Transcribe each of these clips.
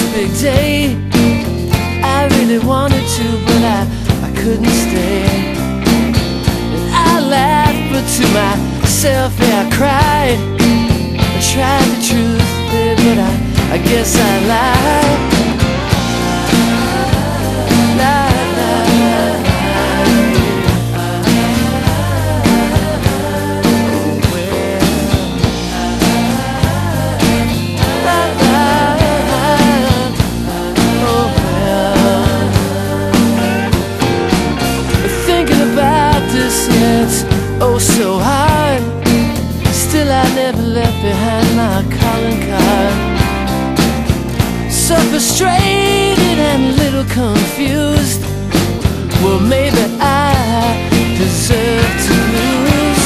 big day. I really wanted to, but I couldn't stay. And I laughed, but to myself, yeah, I cried. I tried the truth, babe, but I guess I lied. It's oh so hard. Still I never left behind my calling card. So frustrated and a little confused. Well, maybe I deserve to lose.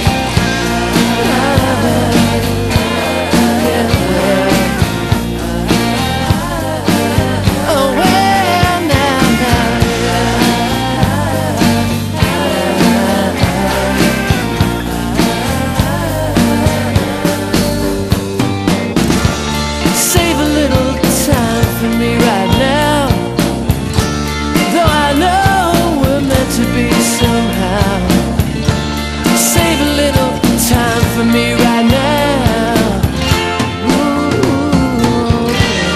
Oh well, now save a little time for me right now. Though I know we're meant to be somehow. Save a little time for me right now. Ooh.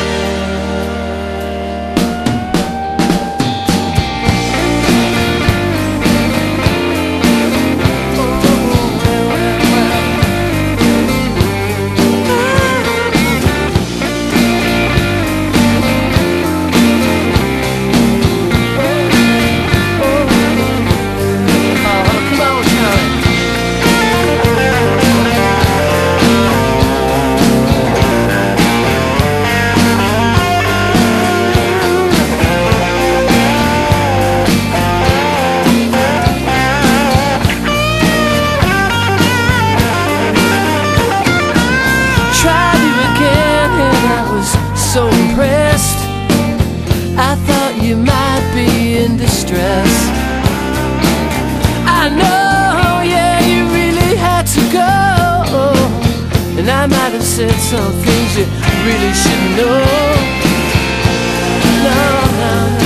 So impressed, I thought you might be in distress. I know, yeah, you really had to go, and I might have said some things you really shouldn't know. No, no, no.